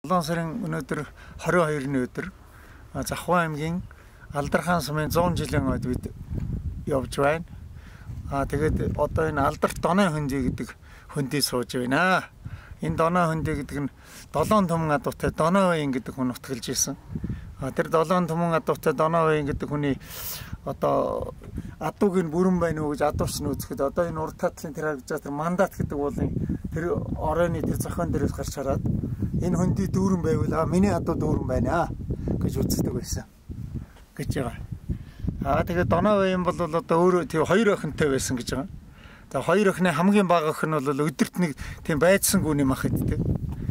7 сарын өнөөдөр 22-ны өдөр Завхай аймгийн Алдархан сумын 100 жилийн ойд бид явж байна. Тэгээд одоо энэ Алдарт Доноо хөндий гэдэг хөндий сууж байна. Энэ Доноо хөндий гэдэг нь 7 түмэн адуутай Доноо байн гэдэг хүн утгалж исэн. Тэр 7 түмэн адуутай Доноо байн гэдэг хүний одоо адууг нь бүрэн байна уу гэж адууч нөөцөхөд одоо энэ урд татлын тэр харагдаж байгаа тэр мандат гэдэг уулын тэр оройны тэр зохион дээрээс гарч хараад энэ хөндий дүүрэн байвал миний адуу дүүрэн байна гэж үздэг байсан гэж байгаа. Тэгээд Доноо байн бол одоо өөрөө тийм 2 охинтой байсан гэж байгаа. За 2 охины хамгийн бага охин бол өдөрт нэг тийм байдсан гүний мах иддэг.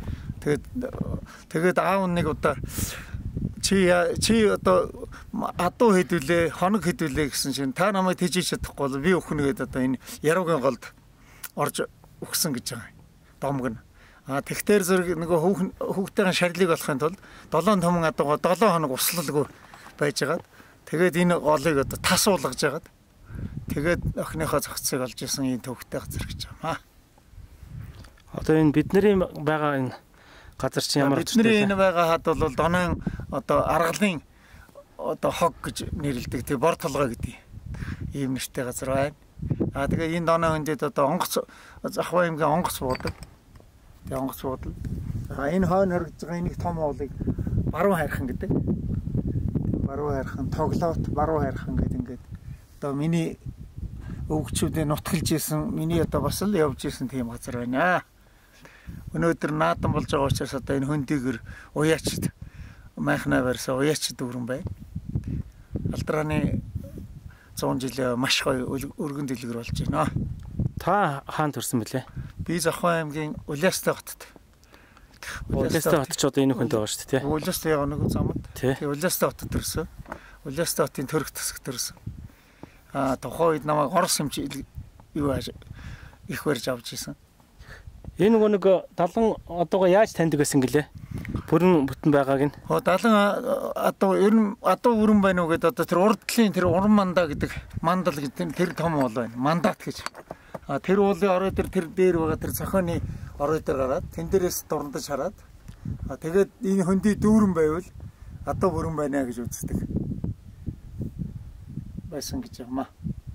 Тэгээд аав нэг удаа чи одоо адуу хэдүүлээ, хоног хэдүүлээ гэсэн чинь та намайг тэжиж чадахгүй бол би өхнөгээд одоо энэ яруугийн голд орж өгсөн гэж байгаа. Домг нь. Тэгтэр зэрэг нөгөө хүүхдийн шарлыг болохын тулд 7 түмэн адуугаа 7 хоног услалгүй байжгаад тэгээд энэ голыг одоо тас уулгаж яагаад тэгээд охиныхоо зохицыг олж исэн энэ төвхтэй газар гэж байгаа. Одоо энэ бидний байгаа энэ газар чинь ямар бидний энэ байгаа хад бол Доноо одоо аргалын одоо хог гэж нэрлэдэг тийм бор толгой гэдэг ийм нэртэй газар байна. Тэгээ энэ Доноо хөндөд одоо онгоц Завхай аймгийн онгоц буудаг. Тэгээ онгоц буудал. Энэ хойно хоригдж байгаа энийг том уулыг баруун хайрхан гэдэг. Баруун хайрхан тоглоот баруун хайрхан гэдэг ингээд одоо миний өвгчүүдээ нутгалж исэн миний одоо бас л явж исэн тийм газар байна. Өнөөдөр наадан болж байгаа учраас одоо энэ хөндийгэр уяачд майхнаа барьсан уяачд дүүрэн байна. Алдраны 100 жилийн маш гоё өргөн дэлгэр болж байна. Та хаан төрсөн бэлээ? Би Завхай аймгийн Улаастай хотод. Улаастай хот ч одоо энэ хүнд байгаа шүү дээ, тий. Улаастай яг нэг замд. Тэгээ Улаастай хотод төрсөн. Улаастай хотын төрх тасаг төрсөн. Тухайн үед намайг Орос хэмжээ юу их барьж авч исэн. Энэ нэг 70 одоогоо яаж таньдаг байсан гэлээ? Бүрэн бүтэн байгааг нь. 70 адуу ер нь адуу бүрэн байна уу гэдэг одоо тэр урдлын тэр уран мандаа гэдэг мандал гэдэг тэр том уул байна. Мандат гэж. Тэр уулын орой тэр дээр байгаа тэр зохионы орой дээр гараад тэн дээрээс дурандаж хараад тэгээд энэ хөндий дүүрэн байвал адуу бүрэн байна гэж үздэг. Байсан гэж юмаа.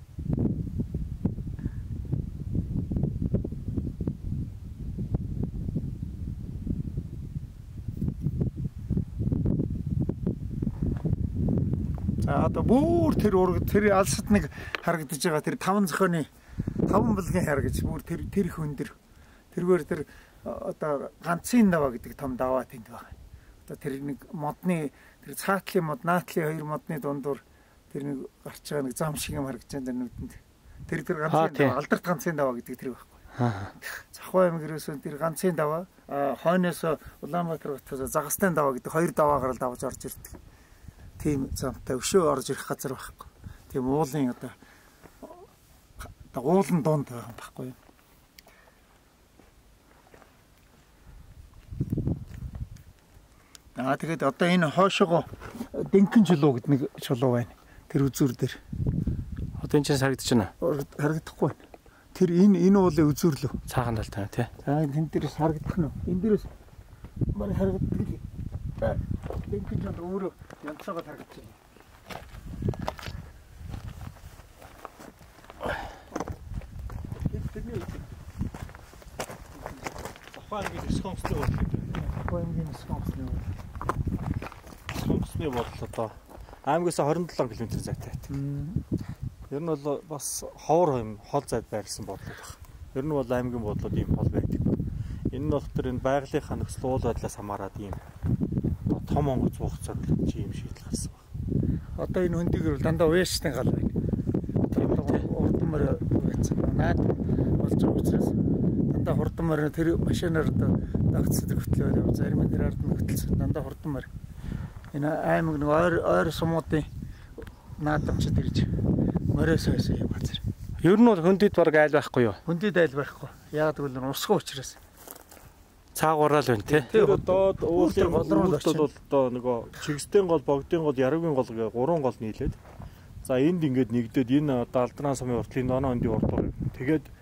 Одоо бүр тэр ураг тэр алсад нэг харагдаж байгаа тэр 5 зохионы 5 булгийн хар гэж бүр тэр хүндэр тэргээр тэр одоо ганцын даваа гэдэг том даваа тэнд байна. Одоо тэр нэг модны тэр цаатлын мод наатлын 2 модны дундуур тэр нэг гарч байгаа нэг зам шиг юм харагдаж байна нүдэнд. Тэр ганцын даваа Алдарт ганцын даваа гэдэг тэр байхгүй. Завхай аймгээс тэр ганцын даваа хойноос Улаанбаатар хотоос Загастай даваа гэдэг 2 даваагаар л давж орж ирдэг. Тийм замтай өшөө орж ирэх газар байхгүй. Тийм уулын одоо уулын дунд байгаа юм байхгүй юу. Тэгээд одоо энэ хоошоо Дэнхэн чулуу гэдэг нэг чулуу байна. Тэр үзүүр дээр. Одоо энэ чинь харагдаж байна. Харагдахгүй байна. Тэр энэ уулын үзүүр лөө. Цаахан талтай тий. За энэ дээрээс харагдах нь. Энэ дээрээс маань харагддаг. Дэнхэн чулуу өөрөө янцаагаар харагдаж байна. Завхайгийн Скомсны бол Завхайгийн Скомсны бол Скомсны бол одоо аймагаас 27 км зайтай. Ер нь бол бас ховор юм хол зайд байрлсан бодлоо баг. Ер нь бол аймгийн бодлоод ийм хол байдаг. Энэ нь болохоор энэ байгалийнхаа нөхцөл уул байдлаас хамаарат ийм том онгоц буух зорилготой ийм шийдэл гарсан баг. Одоо энэ хөндийгэр дандаа уяачтай гал байна. Урдмаар байцсан. Наад болж байгаа учраас дандаа хурдмаар тэр машинаар дагцдаг хөтлөө яваа. Зарим нь тэр ард нь хөтлсөн. Дандаа хурдмаар. Энэ аймаг нэг ойр сумуудын наадамчд ирж морьоос байсан юм газар. Ер нь бол хөндөд баг айл байхгүй юу? Хөндөд айл байхгүй. Яг тэгвэл усгүй учраас. Цаагуурал байна тий. Тэр одоо уулын бол одоо нөгөө чигсдэн гол, богдын гол, яруугийн гол гэ 3 гол нийлээд. За энд ингээд нэгдээд энэ одоо Алдран сумын уртлын Доноо хөндийн урд. Тэгээд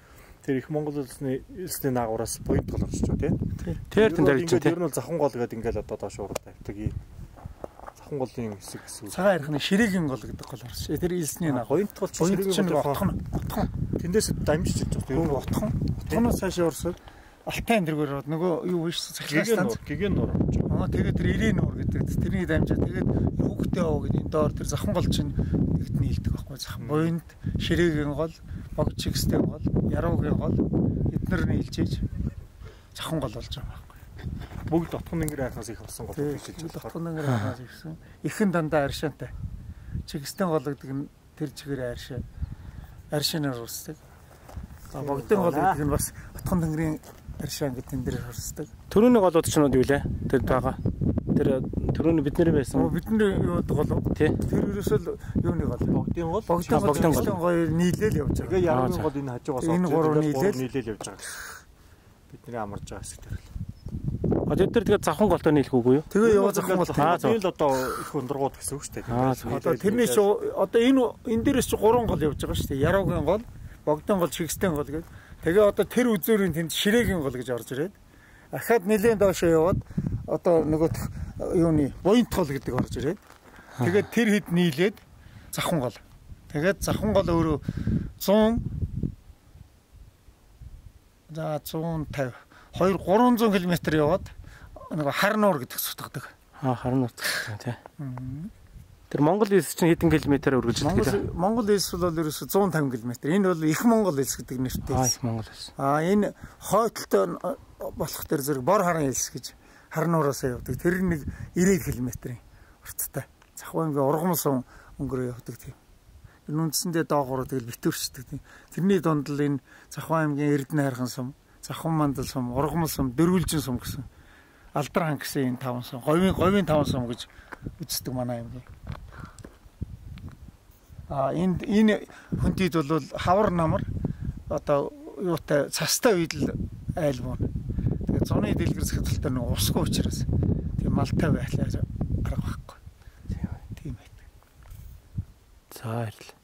тэр их Монгол улсны наагураас point гол орж байгаа тийм. Тэр тэн дээр ингээд ер нь бол завхан гол гэдэг ингээд одоо доош урал тавьдаг. Завхан голын хэсэг гэсэн үг. Цагаан ярихны ширээгийн гол гэдэг гол орж. Тэр элсний наа. Point гол ширээгийн гол отхон. Тэндээс дамжиж ирж байгаа. Ер нь отхон. Отхоноос цаашаа урсаад Алтай эндргээр нөгөө юу биш цахилгаан гэгэн нуур орж байгаа. Тэгээд тэр ирээ нуур гэдэг. Тэрний дамжаад тэгээд хүүхдээ оо гэдэг энэ доор тэр завхан гол чинь нэгт нийлдэг байхгүй. Завхан буйнд ширээгийн гол, богчигстэй гол, яруугийн гол эднэр нийлжээж завхан гол болж байгаа байхгүй. Бүгд отхон ангир хайхаас их болсон гол гэж хэлж байгаа. Отхон ангир хайхаас ихсэн. Ихэн дандаа аршаантай. Чигстэн гол гэдэг нь тэр чигээр аршаанаар урсдаг. Богдын гол гэдэг нь бас отхон ангирын аршаан гэдэг энэ дээр харсдаг. Төрөний голууд ч юу лээ? Тэр байгаа. Тэр төрөний бидний байсан. Бидний юу гол. Тэр ерөөсөө юуны гол. Богдын гол нийлээл явж байгаа. Тэгээ яруугийн гол энэ хажуугаас энэ гурав нийлээл явж байгаа. Бидний амарч байгаа хэсэг дээр л. Тэд нар тэгээ завхан голтой нийлэх үгүй юу? Тэгээ яваа завхан гол. Энэ л одоо их өндөргууд гэсэн үг шүү дээ. Одоо тэрний чи одоо энэ дээрээс чи 3 гол явж байгаа шүү дээ. Яруугийн гол, богдын гол, чигстэн гол гэдэг. Тэгээ одоо тэр үзүүрийн тэнд ширээгийн гол гэж орж ирээд ахаад нэлээд доошоо яваад одоо нөгөө юуны буйнт гол гэдэг орж ирээд тэгээд тэр хэд нийлээд завхан гол. Тэгээд завхан гол өөрөө 100 за 150 200-300 км яваад нөгөө Харнуур гэдэг сутгадаг. Харнуур тий. Тэр Монгол улс чинь хэдэн километр үргэлжлэдэг вэ? Монгол улс бол ерөөсө 150 км. Энэ бол их Монгол улс гэдэг нэртэй. Их Монгол улс. Энэ хойдолтой болох тэр зэрэг бор харан улс гэж Харнуураас явдаг. Тэр нэг 90 км-ийн урттай. Завхан аймгийн ургамал сум өнгөрөө явдаг тийм. Энэ үндсэндээ доогуур тэгэл битүүрчдэг тийм. Тэрний дунд л энэ Завхан аймгийн Эрдэнэ хайрхан сум, Завхан мандал сум, ургамал сум, Дөрвөлжин сум гэсэн Алдар хан гэсэн энэ 5 сум, говийн 5 сум гэж үздэг манай аймгийн. Энэ хүндэд бол хавар намар одоо юутай цастай үед л айлмуун. Тэгээ зуны дэлгэрс хөдөлтөөр нэг усгүй учраас тийм малтай байхлаа арга байхгүй. Тийм байдаг. За баярлалаа.